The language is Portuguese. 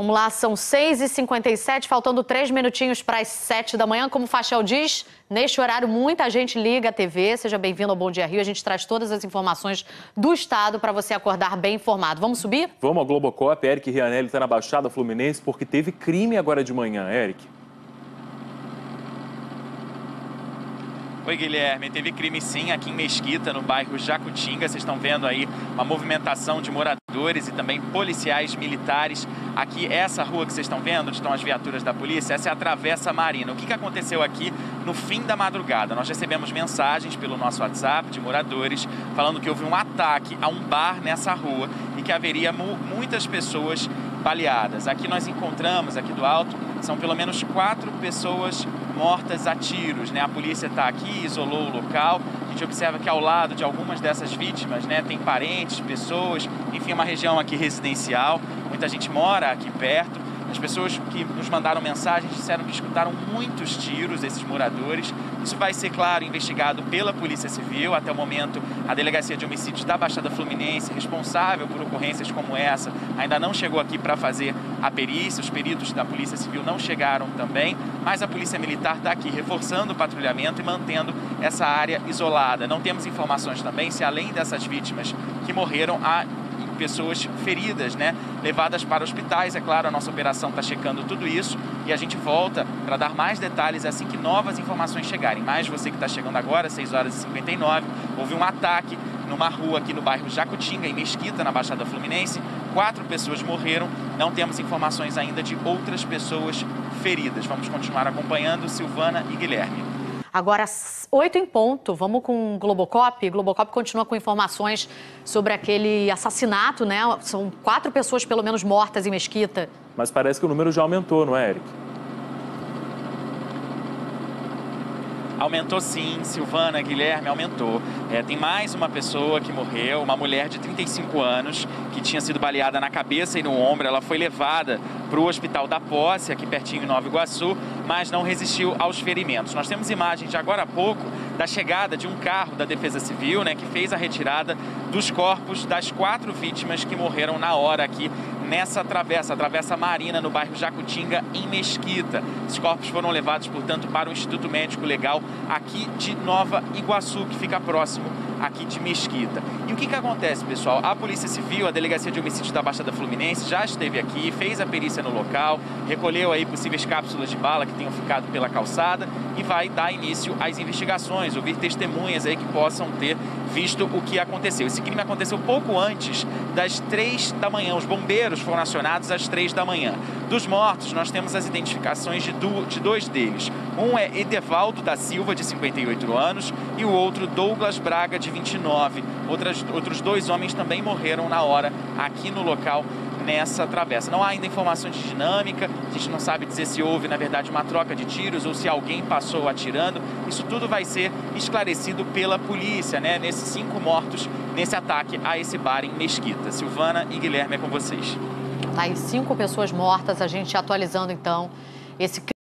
Vamos lá, são 6h57, faltando 3 minutinhos para as 7 da manhã. Como o Fachel diz, neste horário muita gente liga a TV. Seja bem-vindo ao Bom Dia Rio. A gente traz todas as informações do estado para você acordar bem informado. Vamos subir? Vamos ao Globocop. Eric Rianelli está na Baixada Fluminense porque teve crime agora de manhã. Eric. Oi, Guilherme. Teve crime sim aqui em Mesquita, no bairro Jacutinga. Vocês estão vendo aí uma movimentação de moradores e também policiais militares. Aqui, essa rua que vocês estão vendo, onde estão as viaturas da polícia, essa é a Travessa Marina. O que aconteceu aqui no fim da madrugada? Nós recebemos mensagens pelo nosso WhatsApp de moradores falando que houve um ataque a um bar nessa rua e que haveria muitas pessoas baleadas. Aqui nós encontramos, aqui do alto, são pelo menos 4 pessoas mortas a tiros, né? A polícia está aqui, isolou o local. A gente observa que ao lado de algumas dessas vítimas, né, tem parentes, pessoas, enfim, uma região aqui residencial. Muita gente mora aqui perto. As pessoas que nos mandaram mensagens disseram que escutaram muitos tiros, esses moradores. Isso vai ser, claro, investigado pela Polícia Civil. Até o momento, a Delegacia de Homicídios da Baixada Fluminense, responsável por ocorrências como essa, ainda não chegou aqui para fazer a perícia. Os peritos da Polícia Civil não chegaram também, mas a Polícia Militar está aqui reforçando o patrulhamento e mantendo essa área isolada. Não temos informações também se, além dessas vítimas que morreram, há pessoas feridas, né, levadas para hospitais. É claro, a nossa operação está checando tudo isso e a gente volta para dar mais detalhes assim que novas informações chegarem. Mas você que está chegando agora, 6h59, houve um ataque numa rua aqui no bairro Jacutinga, em Mesquita, na Baixada Fluminense. 4 pessoas morreram, não temos informações ainda de outras pessoas feridas. Vamos continuar acompanhando, Silvana e Guilherme. Agora, 8 em ponto, vamos com o Globocop. Globocop continua com informações sobre aquele assassinato, né? São 4 pessoas, pelo menos, mortas em Mesquita. Mas parece que o número já aumentou, não é, Eric? Aumentou sim, Silvana, Guilherme, aumentou. Tem mais uma pessoa que morreu, uma mulher de 35 anos, que tinha sido baleada na cabeça e no ombro. Ela foi levada para o Hospital da Posse, aqui pertinho em Nova Iguaçu, mas não resistiu aos ferimentos. Nós temos imagens de agora há pouco da chegada de um carro da Defesa Civil, né, que fez a retirada dos corpos das 4 vítimas que morreram na hora aqui nessa travessa, a Travessa Marina, no bairro Jacutinga, em Mesquita. Os corpos foram levados, portanto, para o Instituto Médico Legal aqui de Nova Iguaçu, que fica próximo aqui de Mesquita. E o que acontece, pessoal? A Polícia Civil, a Delegacia de Homicídios da Baixada Fluminense já esteve aqui, fez a perícia no local, recolheu aí possíveis cápsulas de bala que tenham ficado pela calçada e vai dar início às investigações, ouvir testemunhas aí que possam ter visto o que aconteceu. Esse crime aconteceu pouco antes das 3 da manhã. Os bombeiros foram acionados às 3 da manhã. Dos mortos, nós temos as identificações de 2 deles. Um é Edevaldo da Silva, de 58 anos, e o outro Douglas Braga, de 29. Outros 2 homens também morreram na hora aqui no local, nessa travessa. Não há ainda informações de dinâmica, a gente não sabe dizer se houve, na verdade, uma troca de tiros ou se alguém passou atirando. Isso tudo vai ser esclarecido pela polícia, né? Nesses 5 mortos nesse ataque a esse bar em Mesquita. Silvana e Guilherme, é com vocês. Tá aí 5 pessoas mortas, a gente atualizando então esse